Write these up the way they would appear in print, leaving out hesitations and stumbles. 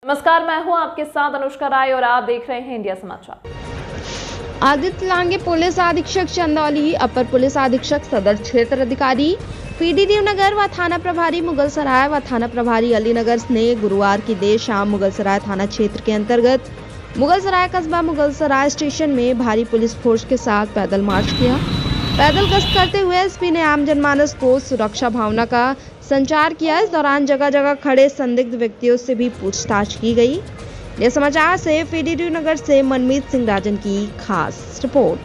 नमस्कार, मैं हूं आपके साथ अनुष्का राय और आप देख रहे हैं इंडिया समाचार। आदित्य लांगे पुलिस अधीक्षक चंदौली, अपर पुलिस अधीक्षक सदर क्षेत्र अधिकारी पीडीडी नगर व थाना प्रभारी मुगलसराय व थाना प्रभारी अलीनगर ने गुरुवार की देर शाम मुगलसराय थाना क्षेत्र के अंतर्गत मुगलसराय कस्बा मुगलसराय स्टेशन में भारी पुलिस फोर्स के साथ पैदल मार्च किया। पैदल गश्त करते हुए एसपी ने आम जनमानस को सुरक्षा भावना का संचार किया। इस दौरान जगह जगह खड़े संदिग्ध व्यक्तियों से भी पूछताछ की गई। ये समाचार से पीडीडी नगर से मनमीत सिंह राजन की खास रिपोर्ट।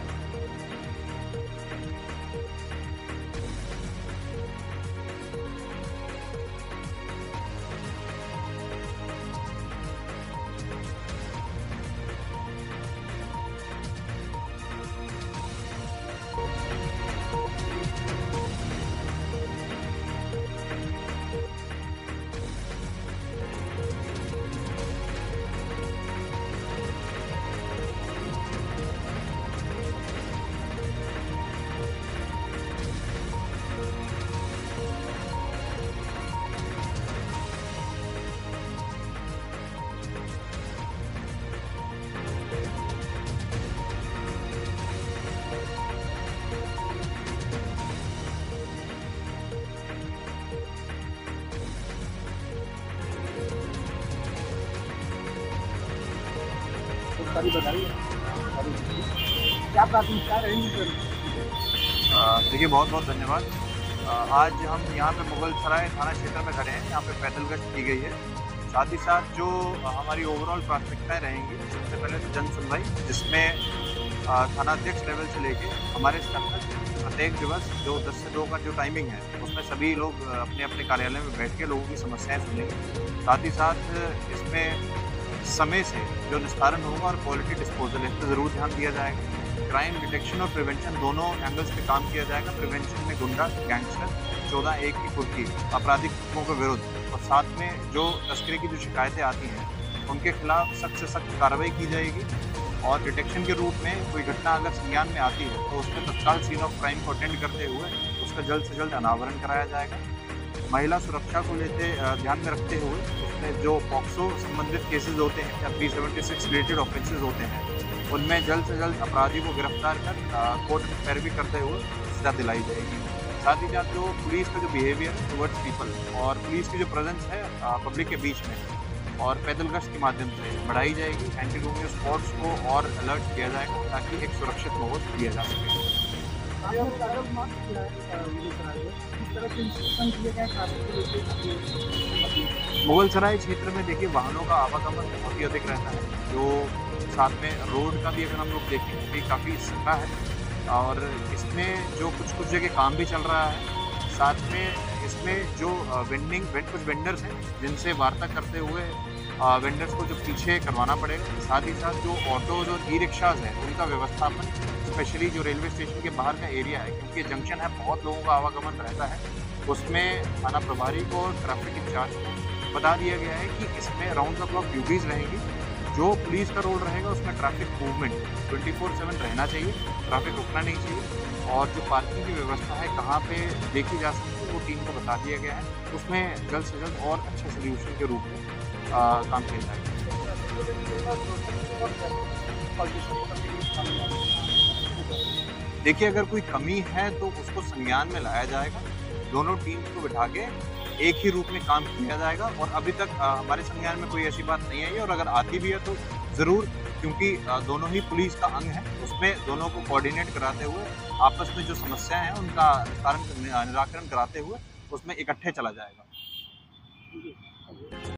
क्या प्राथमिकता रहेंगी सर? देखिए, बहुत बहुत धन्यवाद। आज हम यहाँ पे मुगलसराय थाना क्षेत्र में खड़े हैं। यहाँ पे पैदल गश्त की गई है। साथ ही साथ जो हमारी ओवरऑल प्राथमिकताएं रहेंगी, सबसे पहले तो जन सुनवाई, जिसमें थानाध्यक्ष लेवल से लेके हमारे स्तर तक प्रत्येक दिवस जो 10 से 2 का जो टाइमिंग है, उसमें सभी लोग अपने अपने कार्यालय में बैठ के लोगों की समस्याएं सुनेंगे। साथ ही साथ इसमें समय से जो निस्तारण होगा और क्वालिटी डिस्पोजल है, इस पर ज़रूर ध्यान दिया जाएगा। क्राइम डिटेक्शन और प्रिवेंशन दोनों एंगल्स पे काम किया जाएगा। प्रिवेंशन में गुंडा, गैंगस्टर, 14(1) की कुर्की, आपराधिक तत्वों के विरुद्ध, और साथ में जो तस्करी की जो शिकायतें आती हैं उनके खिलाफ सख्त से सख्त कार्रवाई की जाएगी। और डिटेक्शन के रूप में कोई घटना अगर संज्ञान में आती है तो उसमें तत्काल सीन ऑफ क्राइम को अटेंड करते हुए उसका जल्द से जल्द अनावरण कराया जाएगा। महिला सुरक्षा को ध्यान में रखते हुए उसमें जो पॉक्सो संबंधित केसेस होते हैं या 376 रिलेटेड ऑफेंसेस होते हैं, उनमें जल्द से जल्द अपराधी को गिरफ्तार कर कोर्ट में पैरवी करते हुए सजा दिलाई जाएगी। साथ ही साथ जो पुलिस का जो बिहेवियर है टुवर्ड्स पीपल और पुलिस की जो प्रेजेंस है पब्लिक के बीच में और पैदल गश्त के माध्यम से बढ़ाई जाएगी। एंटी रोमियो स्पॉट्स को और अलर्ट किया जाएगा ताकि एक सुरक्षित माहौल दिया जा सके। मुगलसराय क्षेत्र में देखिए, वाहनों का आवागमन बहुत ही अधिक रहता है। जो साथ में रोड का भी अगर हम लोग देखें तो काफ़ी संकरा है और इसमें जो कुछ जगह काम भी चल रहा है। साथ में इसमें जो कुछ वेंडर्स हैं जिनसे वार्ता करते हुए वेंडर्स को जो पीछे करवाना पड़ेगा। साथ ही साथ जो ऑटोज़ और ई रिक्शाज हैं उनका व्यवस्थापन, स्पेशली जो रेलवे स्टेशन के बाहर का एरिया है, क्योंकि जंक्शन है, बहुत लोगों का आवागमन रहता है, उसमें थाना प्रभारी को और ट्रैफिक इंचार्ज को बता दिया गया है कि इसमें राउंड द क्लॉक ड्यूटीज़ रहेंगी। जो पुलिस का रोल रहेगा उसमें ट्रैफिक मूवमेंट 24/7 रहना चाहिए, ट्रैफिक रुकना नहीं चाहिए। और जो पार्किंग की व्यवस्था है कहाँ पे देखी जा सकती है वो टीम को बता दिया गया है। उसमें जल्द से जल्द और अच्छे सोल्यूशन के रूप में काम किया जाएगा। देखिए, अगर कोई कमी है तो उसको संज्ञान में लाया जाएगा। दोनों टीम को बिठा के एक ही रूप में काम किया जाएगा और अभी तक हमारे संज्ञान में कोई ऐसी बात नहीं आई है। और अगर आती भी है तो ज़रूर, क्योंकि दोनों ही पुलिस का अंग है, उसमें दोनों को कोऑर्डिनेट कराते हुए आपस में जो समस्याएं हैं उनका निराकरण कराते हुए उसमें इकट्ठे चला जाएगा।